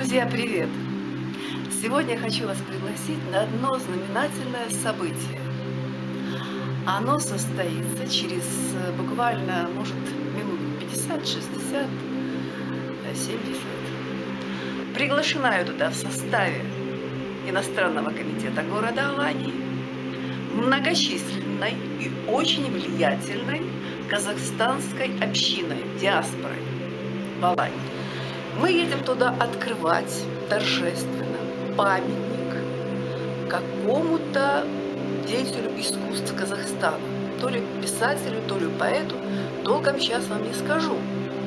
Друзья, привет! Сегодня я хочу вас пригласить на одно знаменательное событие. Оно состоится через буквально, может, минут 50, 60, 70. Приглашена я туда в составе иностранного комитета города Алании, многочисленной и очень влиятельной казахстанской общиной, диаспорой в Алании. Мы едем туда открывать торжественно памятник какому-то деятелю искусств Казахстана. То ли писателю, то ли поэту. Толком сейчас вам не скажу.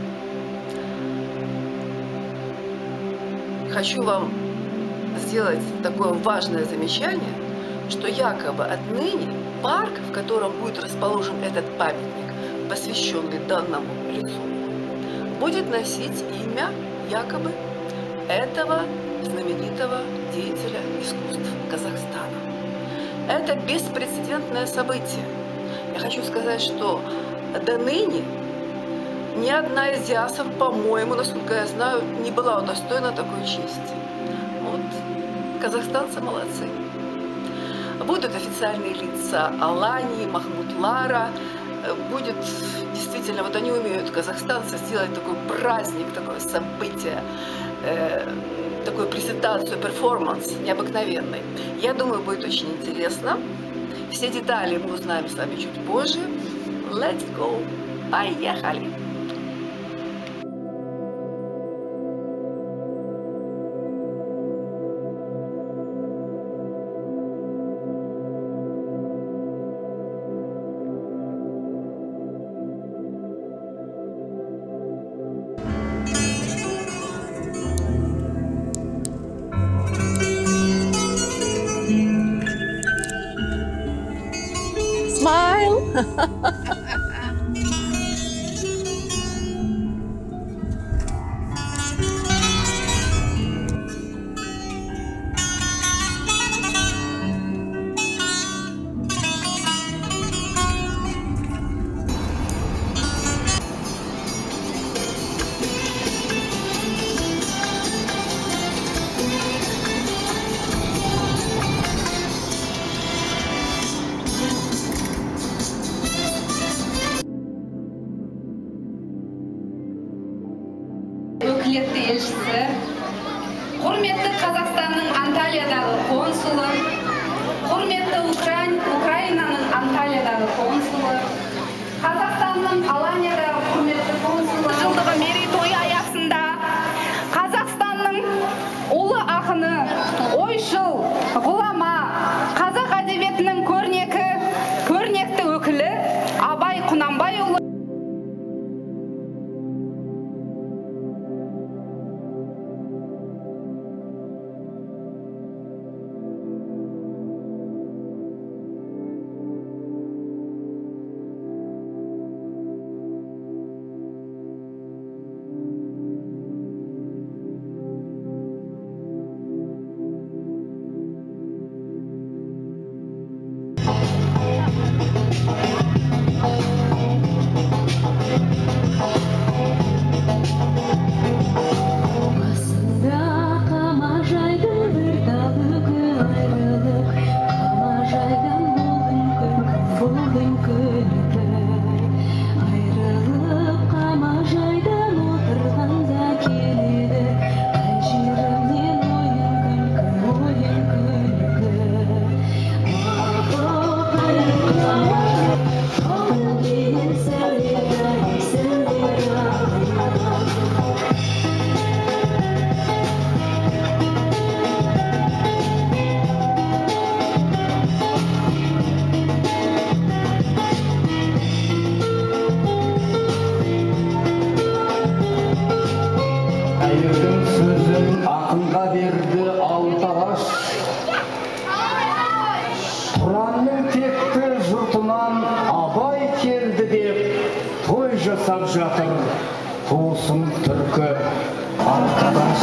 Хочу вам сделать такое важное замечание, что якобы отныне парк, в котором будет расположен этот памятник, посвященный данному лицу, будет носить имя якобы этого знаменитого деятеля искусств Казахстана. Это беспрецедентное событие. Я хочу сказать, что до ныне ни одна из диаспор, по-моему, насколько я знаю, не была удостоена такой чести. Вот. Казахстанцы молодцы. Будут официальные лица Алании, Махмутлара. Будет действительно, вот они умеют, казахстанцы, сделать такой праздник, такое событие, такую презентацию, перформанс необыкновенный. Я думаю, будет очень интересно. Все детали мы узнаем с вами чуть позже. Let's go! Поехали! Smile! Өкілетті елшісі, құрметті Қазақстанның Анталиядағы консулы, құрметті Украинаның Анталиядағы консулы, Қазақстанның Аланиядағы құрметті консулы, жылдығы мерейтойы аясында Қазақстанның ұлы ақыны, ойшыл, ғұлама, қазақ әдебиетінің көрнекті өкілі Абай Құнанбайұлы ақынға берді алтараш, Тұранның текті жұртынан Абай келді деп той жасап жатыр туысың түркі arkadaş.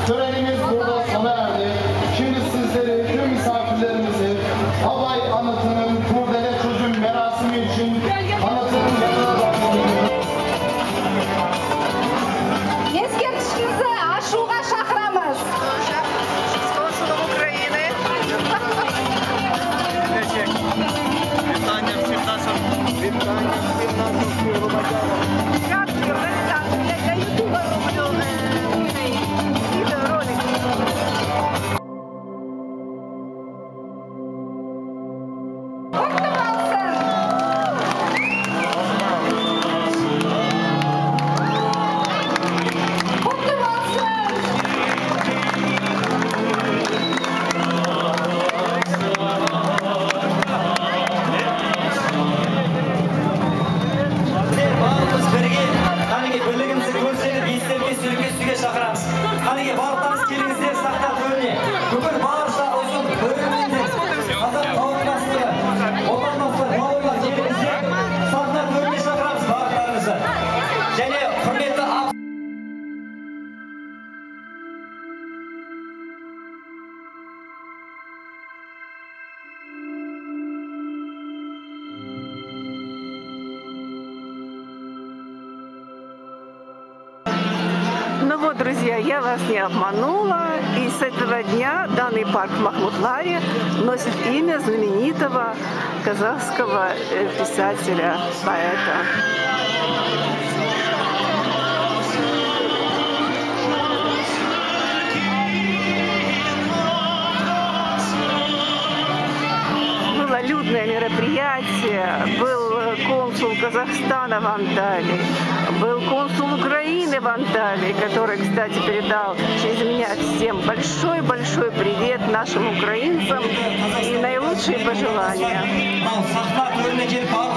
törenimiz burada sona erdi. Şimdi sizleri, tüm misafirlerimizi Abay anıtının kurdele çözüm merasimi için anıtın yanına davet ediyoruz. Ескерткішімізді ашуға шақырамыз. Консулом Украины. Вітання всім нашим Для ютуба роблю відеоролики. Құтты болсын! Құтты болсын! Барлығымыз бірге, қанеге бірлігімізді көрсетіп, естелікке сөйлесуге шақырамыз. Қанеге барлықтарыңыз келіңіздер сақтап көріне. Бүгін барша ұзын бөлімдерінде қазақ қауымдастығы, отандастар, бауырлар келіңіздер сахна төріне шақырамыз барлықтарыңызды. Және құрметті Ну вот, друзья, я вас не обманула, и с этого дня данный парк в Махмутларе носит имя знаменитого казахского писателя, поэта. Было людное мероприятие, был консул Казахстана в Анталии, был консул Украины в Анталии, который, кстати, передал через меня всем большой-большой привет нашим украинцам и наилучшие пожелания. сахна төріне келіп